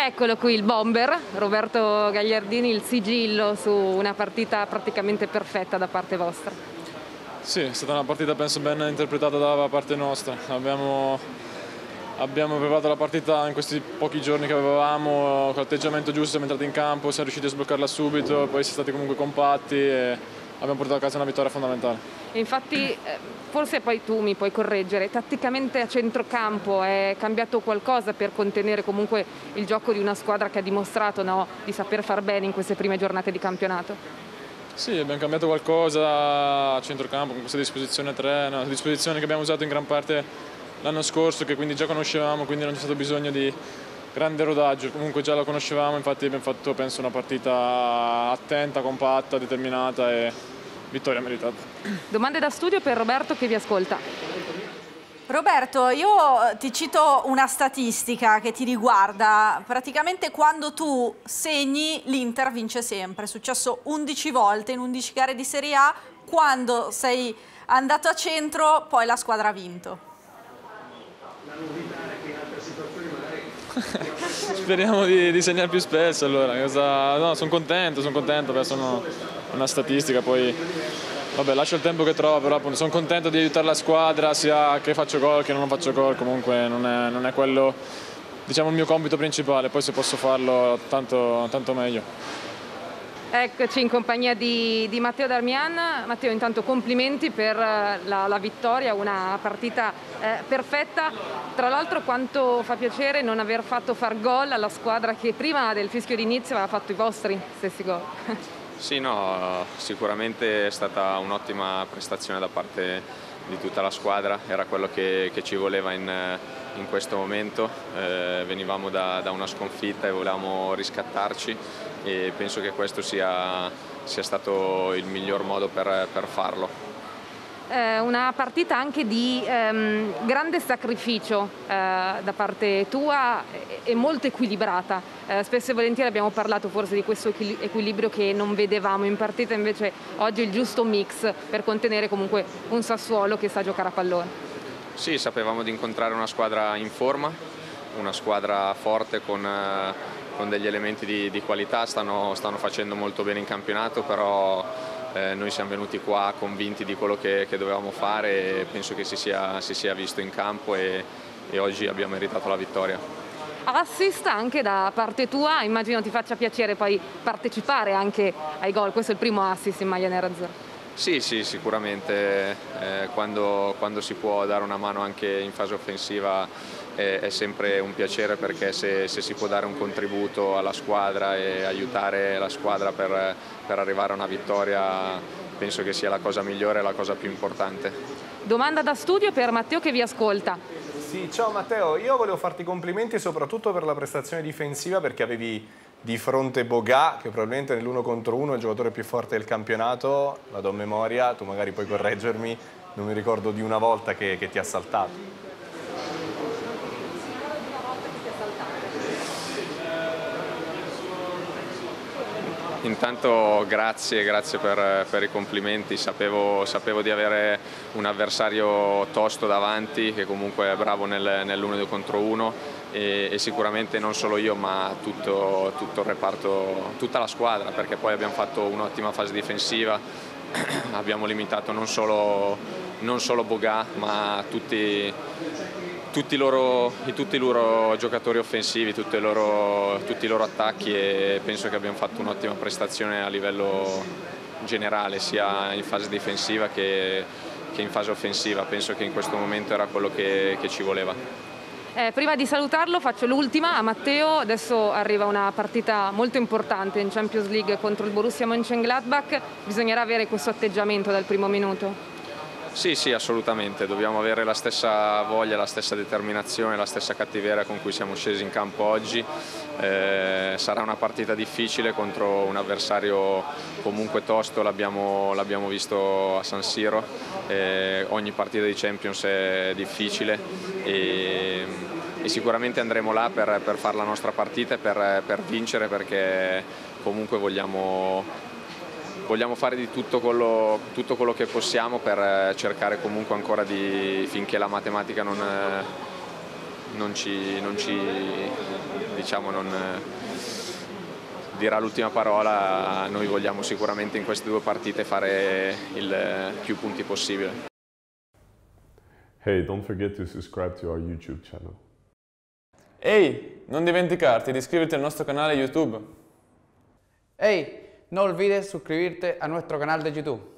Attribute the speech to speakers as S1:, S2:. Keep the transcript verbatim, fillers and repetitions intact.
S1: Eccolo qui il bomber, Roberto Gagliardini, il sigillo su una partita praticamente perfetta da parte vostra.
S2: Sì, è stata una partita penso ben interpretata da parte nostra. Abbiamo, abbiamo preparato la partita in questi pochi giorni che avevamo, con l'atteggiamento giusto siamo entrati in campo, siamo riusciti a sbloccarla subito, poi siamo stati comunque compatti e abbiamo portato a casa una vittoria fondamentale.
S1: E infatti, forse poi tu mi puoi correggere, tatticamente a centrocampo è cambiato qualcosa per contenere comunque il gioco di una squadra che ha dimostrato, no, di saper far bene in queste prime giornate di campionato?
S2: Sì, abbiamo cambiato qualcosa a centrocampo con questa disposizione tre, una disposizione che abbiamo usato in gran parte l'anno scorso, che quindi già conoscevamo, quindi non c'è stato bisogno di grande rodaggio, comunque già la conoscevamo, infatti abbiamo fatto penso una partita attenta, compatta, determinata e vittoria meritata.
S1: Domande da studio per Roberto che vi ascolta.
S3: Roberto, io ti cito una statistica che ti riguarda. Praticamente quando tu segni l'Inter vince sempre. È successo undici volte in undici gare di Serie A. Quando sei andato a centro poi la squadra ha vinto.
S4: La novità è che in altre situazioni magari...
S2: Speriamo di, di segnare più spesso allora. Cosa... No, sono contento, sono contento, beh, sono una statistica, poi vabbè, lascio il tempo che trova, però appunto, sono contento di aiutare la squadra, sia che faccio gol che non faccio gol, comunque non è, non è quello, diciamo, il mio compito principale, poi se posso farlo tanto, tanto meglio.
S1: Eccoci in compagnia di, di Matteo Darmian. Matteo, intanto complimenti per la, la vittoria, una partita eh, perfetta. Tra l'altro quanto fa piacere non aver fatto far gol alla squadra che prima del fischio d'inizio aveva fatto i vostri stessi gol.
S5: Sì, no, sicuramente è stata un'ottima prestazione da parte di tutta la squadra, era quello che, che ci voleva in, in questo momento, eh, venivamo da, da una sconfitta e volevamo riscattarci e penso che questo sia, sia stato il miglior modo per, per farlo.
S1: Eh, una partita anche di ehm, grande sacrificio eh, da parte tua e, e molto equilibrata. Eh, spesso e volentieri abbiamo parlato forse di questo equilibrio che non vedevamo in partita, invece oggi il giusto mix per contenere comunque un Sassuolo che sa giocare a pallone.
S5: Sì, sapevamo di incontrare una squadra in forma, una squadra forte con, eh, con degli elementi di, di qualità, stanno, stanno facendo molto bene in campionato, però Eh, noi siamo venuti qua convinti di quello che, che dovevamo fare e penso che si sia, si sia visto in campo e, e oggi abbiamo meritato la vittoria.
S1: Assist anche da parte tua, immagino ti faccia piacere poi partecipare anche ai gol, questo è il primo assist in maglia nerazzurra.
S5: Sì, sì, sicuramente eh, quando, quando si può dare una mano anche in fase offensiva è, è sempre un piacere, perché se, se si può dare un contributo alla squadra e aiutare la squadra per, per arrivare a una vittoria, penso che sia la cosa migliore e la cosa più importante.
S1: Domanda da studio per Matteo che vi ascolta.
S6: Sì, ciao Matteo, io volevo farti complimenti soprattutto per la prestazione difensiva, perché avevi di fronte Bogà, che probabilmente nell'uno contro uno è il giocatore più forte del campionato, vado a memoria, tu magari puoi correggermi, non mi ricordo di una volta che, che ti ha saltato.
S5: Intanto grazie, grazie per, per i complimenti, sapevo, sapevo di avere un avversario tosto davanti che comunque è bravo nel, nell'uno contro uno e, e sicuramente non solo io ma tutto, tutto il reparto, tutta la squadra, perché poi abbiamo fatto un'ottima fase difensiva, abbiamo limitato non solo, non solo Bogà ma tutti Tutti, loro, tutti i loro giocatori offensivi, tutti i loro, tutti i loro attacchi, e penso che abbiamo fatto un'ottima prestazione a livello generale, sia in fase difensiva che, che in fase offensiva. Penso che in questo momento era quello che, che ci voleva.
S1: Eh, prima di salutarlo faccio l'ultima a Matteo, adesso arriva una partita molto importante in Champions League contro il Borussia Mönchengladbach, bisognerà avere questo atteggiamento dal primo minuto?
S5: Sì, sì, assolutamente, dobbiamo avere la stessa voglia, la stessa determinazione, la stessa cattiveria con cui siamo scesi in campo oggi. Eh, sarà una partita difficile contro un avversario comunque tosto, l'abbiamo l'abbiamo visto a San Siro, eh, ogni partita di Champions è difficile e, e sicuramente andremo là per, per fare la nostra partita e per, per vincere, perché comunque vogliamo... Vogliamo fare di tutto quello, tutto quello che possiamo per cercare comunque ancora di, finché la matematica non, non ci, non ci diciamo, non dirà l'ultima parola. Noi vogliamo sicuramente in queste due partite fare il più punti possibile.
S7: Hey, don't forget to subscribe to our YouTube channel.
S2: Ehi, non dimenticarti di iscriverti al nostro canale YouTube.
S8: Hey, no olvides suscribirte a nuestro canal de YouTube.